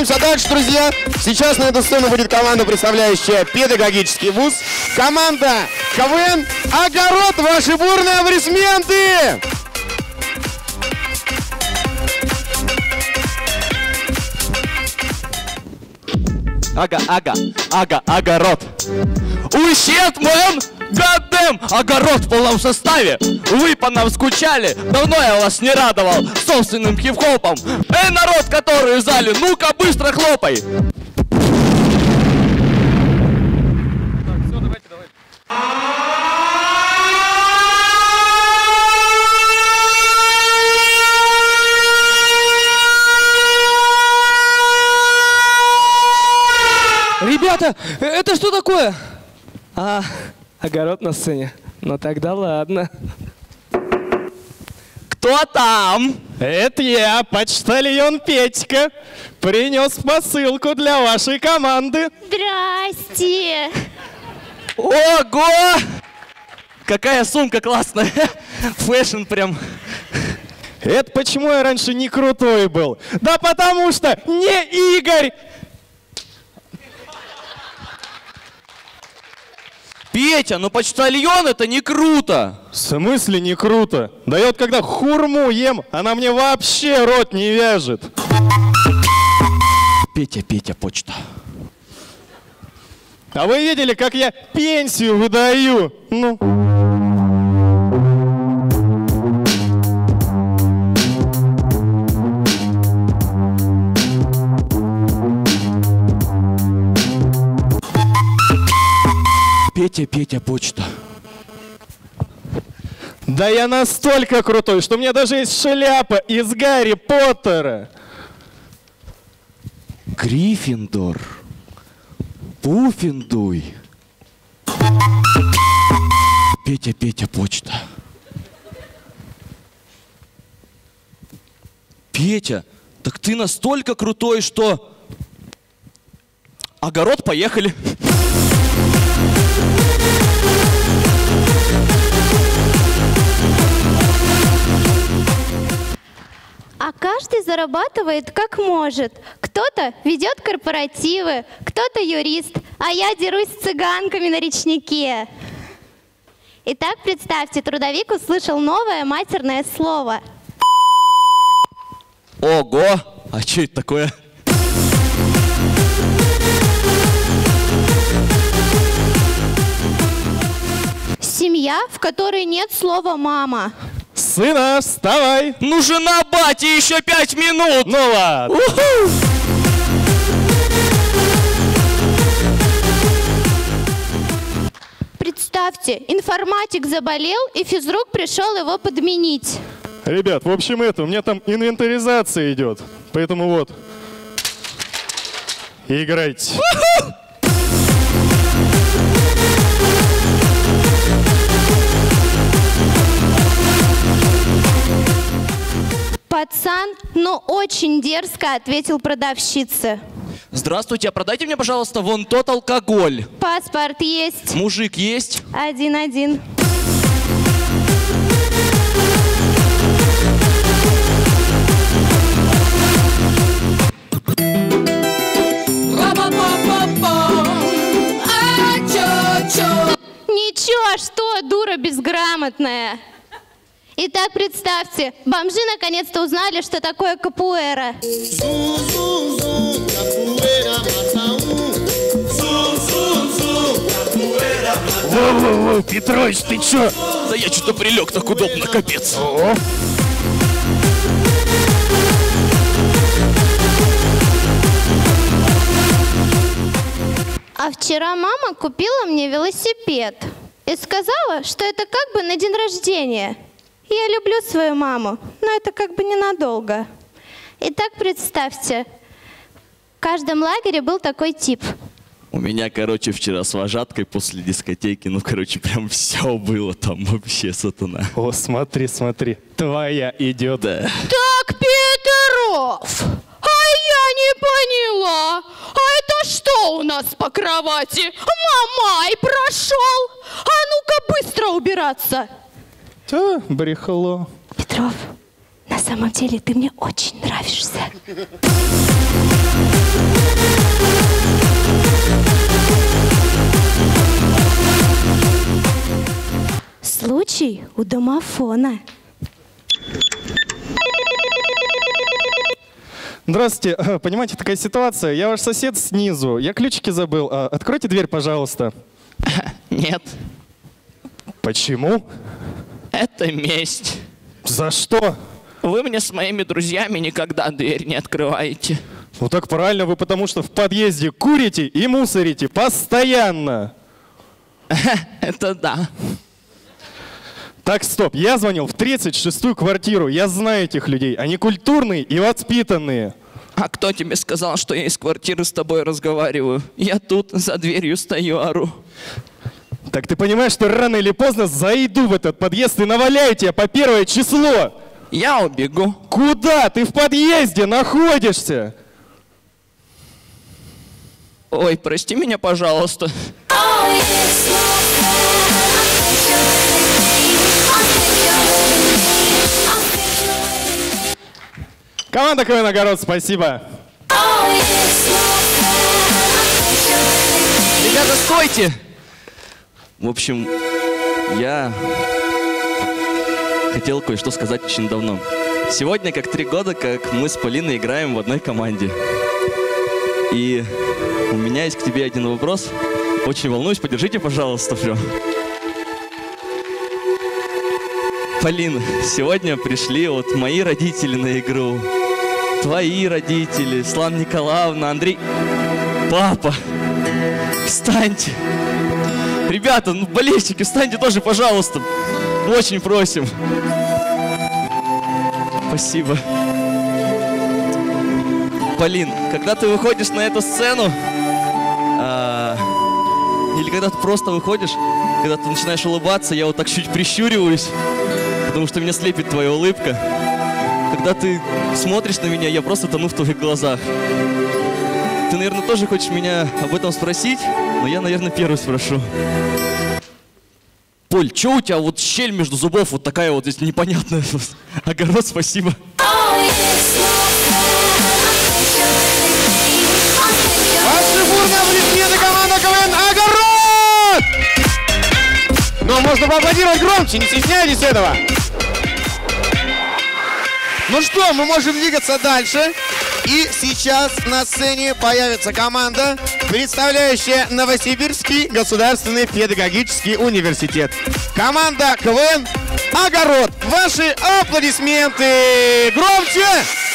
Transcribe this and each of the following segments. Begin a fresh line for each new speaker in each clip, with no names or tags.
двигаемся дальше, друзья. Сейчас на эту сцену будет команда, представляющая педагогический вуз. Команда КВН «Огород». Ваши бурные аплодисменты!
Огород. Ущетмен, гадем, огород в полном составе. Вы по нам скучали, давно я вас не радовал собственным хип-хопом. Эй, народ, который в зале, ну-ка быстро хлопай.
Так, все, давайте.
Ребята, это что такое? А, огород на сцене. Ну тогда ладно.
Кто там?
Это я, почтальон Петька. Принес посылку для вашей команды.
Здрасте!
Ого! Какая сумка классная. Фэшн прям.
Это почему я раньше не крутой был? Да потому что не Игорь!
Петя, ну почтальон это не круто.
В смысле не круто? Да я вот когда хурму ем, она мне вообще рот не вяжет.
Петя, почта.
А вы видели, как я пенсию выдаю? Ну.
Петя, почта.
Да я настолько крутой, что у меня даже есть шляпа из Гарри Поттера.
Гриффиндор. Пуффендуй. Петя, почта. Петя, так ты настолько крутой, что... Огород, поехали.
А каждый зарабатывает как может. Кто-то ведет корпоративы, кто-то юрист, а я дерусь с цыганками на речнике. Итак, представьте, трудовик услышал новое матерное слово.
Ого! А что это такое?
Семья, в которой нет слова «мама».
Сына, вставай!
Ну, жена бати, еще 5 минут!
Ну ладно.
Представьте, информатик заболел, и физрук пришел его подменить.
Ребят, в общем у меня там инвентаризация идет. Поэтому вот. Играйте.
Пацан, ну очень дерзко ответил продавщице.
Здравствуйте, а продайте мне, пожалуйста, вон тот алкоголь.
Паспорт есть.
Мужик есть?
1-1. Ничего, что, дура безграмотная. Итак, представьте, бомжи наконец-то узнали, что такое капуэра.
Воу, Петрович, ты чё?
Да я что-то прилег так удобно, капец.
А вчера мама купила мне велосипед и сказала, что это как бы на день рождения. Я люблю свою маму, но это как бы ненадолго. Итак, представьте, в каждом лагере был такой тип.
У меня, короче, вчера с вожаткой после дискотеки, ну, короче, прям все было там вообще, сатана.
О, смотри, твоя идет.
Да.
Так, Петров, а я не поняла, а это что у нас по кровати? Мамай прошел, а ну-ка быстро убираться.
Да, брехло.
Петров, на самом деле ты мне очень нравишься. Случай у домофона.
Здравствуйте. Понимаете, такая ситуация. Я ваш сосед снизу. Я ключики забыл. Откройте дверь, пожалуйста.
Нет,
Почему?
это месть.
За что?
Вы мне с моими друзьями никогда дверь не открываете.
Ну так правильно, вы потому что в подъезде курите и мусорите постоянно.
Это да.
Так, стоп. Я звонил в 36-ю квартиру. Я знаю этих людей. Они культурные и воспитанные.
А кто тебе сказал, что я из квартиры с тобой разговариваю? Я тут за дверью стою, ору.
Так ты понимаешь, что рано или поздно зайду в этот подъезд и наваляю тебя по 1 число.
Я убегу.
Куда? Ты в подъезде находишься.
Ой, прости меня, пожалуйста.
Команда КВН «Огород», спасибо.
Ребята, стойте! В общем, я хотел кое-что сказать очень давно. Сегодня как 3 года, как мы с Полиной играем в одной команде. И у меня есть к тебе один вопрос. Очень волнуюсь, поддержите, пожалуйста, прям. Полин, сегодня пришли вот мои родители на игру. Твои родители, Светлана Николаевна, Андрей. Папа, встаньте. Ребята, ну болельщики, встаньте тоже, пожалуйста. Очень просим. Спасибо. Полин, когда ты выходишь на эту сцену, или когда ты просто выходишь, когда ты начинаешь улыбаться, я вот так чуть прищуриваюсь, потому что меня слепит твоя улыбка. Когда ты смотришь на меня, я просто тону в твоих глазах. Ты, наверное, тоже хочешь меня об этом спросить, но я, наверное, первый спрошу. Поль, что у тебя вот щель между зубов вот такая вот здесь непонятная? Огород, спасибо.
Ваши бурные аплодисменты, команда КВН «Огород». Но можно поаплодировать громче, не стесняйтесь этого. Ну что, мы можем двигаться дальше. И сейчас на сцене появится команда, представляющая Новосибирский государственный педагогический университет. Команда КВН «Огород». Ваши аплодисменты. Громче!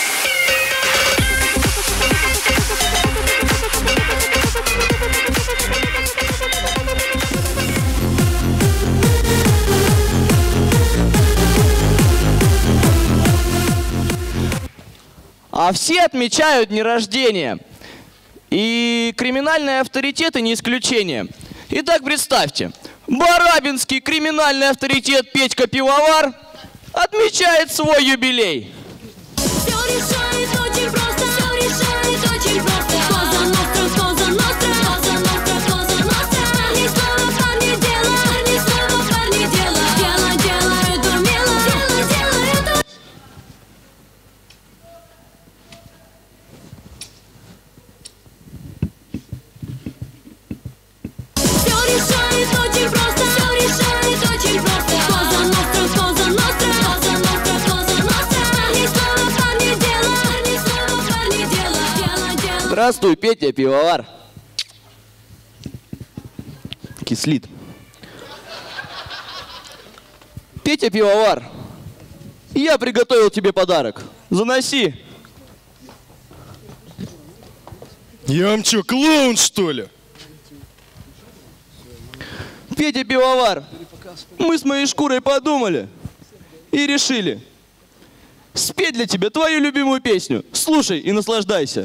А все отмечают дни рождения. И криминальные авторитеты не исключение. Итак, представьте, барабинский криминальный авторитет Петька Пивовар отмечает свой юбилей.
Все решает очень просто, все решает очень просто. Коза ностра, коза ностра, коза ностра, коза ностра. Парни снова парни дело, парни снова парни дело. Дело делают умело, дело делают. Все решает очень просто, все решает очень просто. Коза ностра, коза ностра, коза ностра, коза ностра. Парни снова парни дело, парни снова парни дело. Дело делают.
Здравствуй, Петя Пивовар. Кислит. Петя Пивовар, я приготовил тебе подарок. Заноси.
Я вам что, клоун, что ли?
Петя Пивовар, мы с моей шкурой подумали и решили спеть для тебя твою любимую песню. Слушай и наслаждайся.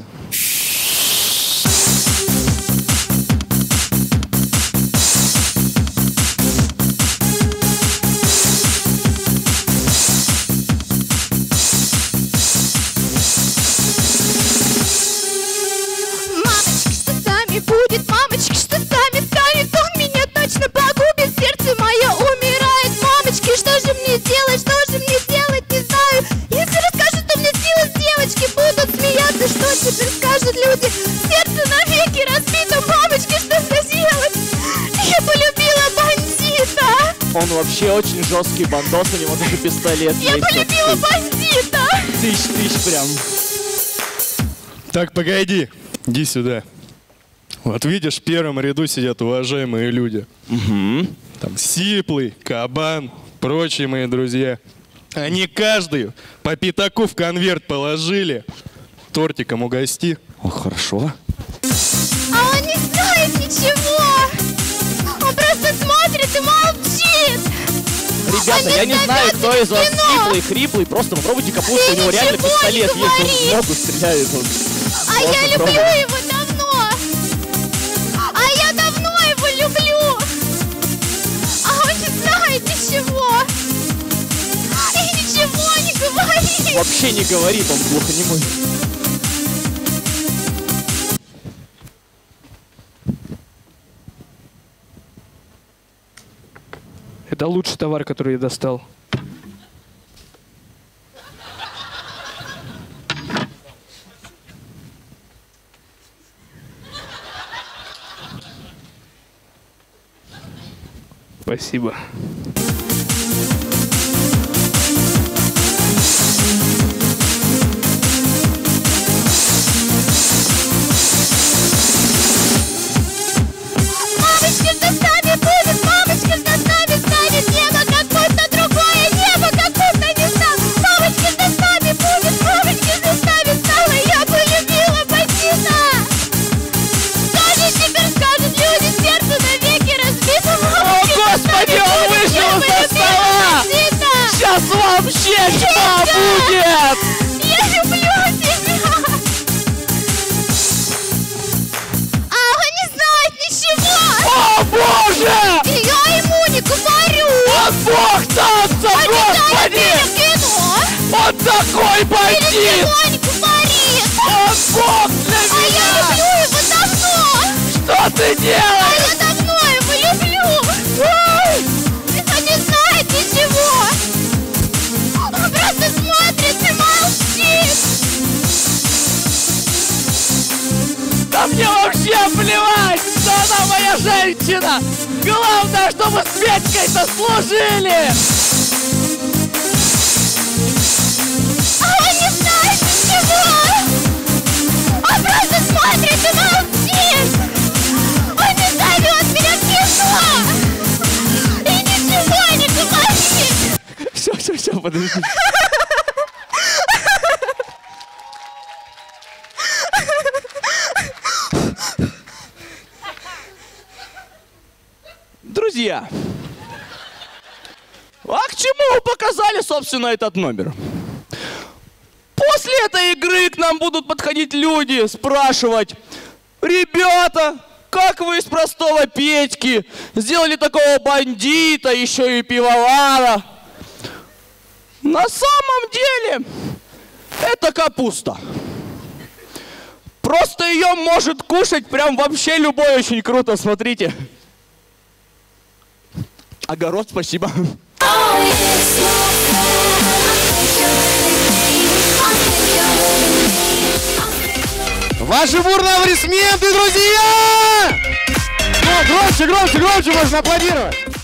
Мамочка, что с нами будет? Мамочка, что с нами станет? Он меня точно погубит, сердце мое умирает. Мамочки, что же мне делать? Что же мне делать? Не знаю. Если расскажу, то мне снилось девочки будут смеяться. Что теперь скажут
Он вообще очень жесткий бандос, у него даже пистолет
Я
есть.
полюбила бандита!
Тысяч прям.
Так, погоди, иди сюда. Вот видишь, в первом ряду сидят уважаемые люди. Там Сиплый, Кабан, прочие мои друзья. Они каждый по пятаку в конверт положили. Тортиком угости.
О, хорошо.
А он не знает ничего! Он просто смотрит и молчит!
Ребята, я не знаю, кто из вас Сиплый, Хриплый. Просто попробуйте капусту, у него реально
ничего
пистолет
не
есть, он
говори.
в ногу стреляет. Он.
А я
Можно
люблю
пробовать.
его давно! А я давно его люблю! А он не знает ничего! И ничего не говорит!
Вообще не говорит, он глухонемой.
Это лучший товар, который я достал. Спасибо.
Мамочка, что с нами будет? Мамочка, что с нами станет? Небо как будто другое, небо как будто не стало. Мамочка, что с нами будет? Мамочка, что с нами стало? Я полюбила бандита! Что же теперь скажут люди? Сердце навеки разбито.
О, Господи, он вышел из-за стола! Сейчас вообще что будет?
Я люблю тебя! А он не знает ничего!
О, Боже!
И я ему не говорю!
Он бог танца, Господи!
Кино!
Он такой бандит!
Ничего не говорит!
Он бог для
А я
меня!
люблю его давно!
Что ты
А
делаешь?
я давно его люблю! Ой! Он не знает ничего! Он просто смотрит и молчит!
Да мне вообще плевать, что она моя женщина! Главное, чтобы с Петькой-то служили!
А он не знает ничего! Он просто смотрит и молчит! Он не зовет меня в кино! И ничего не говорит!
Все, подожди. Друзья, а к чему вы показали, собственно, этот номер? После этой игры к нам будут подходить люди, спрашивать: ребята, как вы из простого Петьки сделали такого бандита, еще и пивовара? На самом деле, это капуста. Просто ее может кушать прям вообще любой, очень круто, смотрите. Огород, спасибо.
Ваши бурные аплодисменты, друзья! Ну, громче, можно аплодировать.